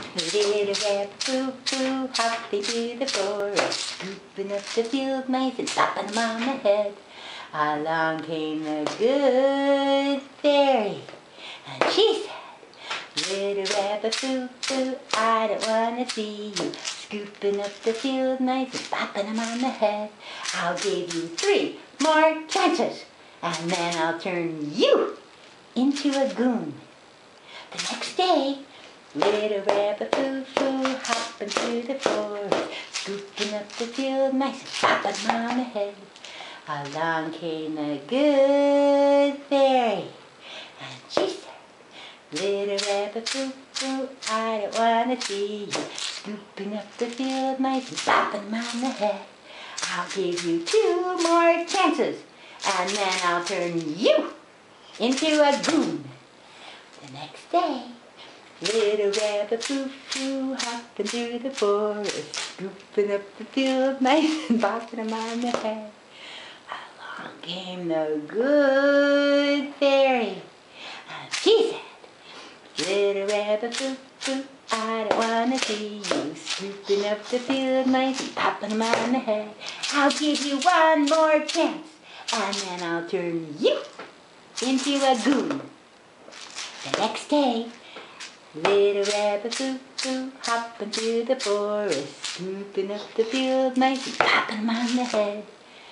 Little rabbit flew hopping through the forest, scooping up the field mice and slapping them on the head. Along came the good fairy, and she said, Little rabbit flew, I don't want to see you scooping up the field mice and slapping them on the head. I'll give you 3 more chances, and then I'll turn you into a goon. The next day, Little rabbit flew hopping through the forest, scooping up the field mice and slapping them on the head. Along came the good fairy, and she said, Little rabbit flew, I don't want to see you scooping up the field mice and slapping them on the head. I'll give you 2 more chances, and then I'll turn you into a goon. The next day, Little rabbit flew hopping through the forest, scooping up the field mice and bopping them on the head. Along came the good fairy, and she said, Little rabbit flew, I don't want to see you scooping up the field mice and popping them on the head. I'll give you 1 more chance, and then I'll turn you into a goon. The next day, Little rabbit flew hopping through the forest, scooping up the field mice and popping them on the head.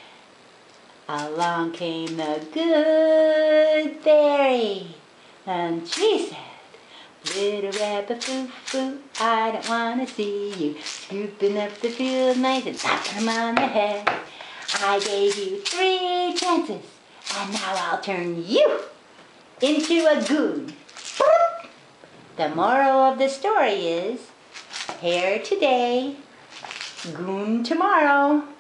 Along came the good fairy, and she said, Little rabbit flew, I don't want to see you scooping up the field mice and popping them on the head. I gave you 3 chances, and now I'll turn you into a goon. The moral of the story is, hare today, goon tomorrow.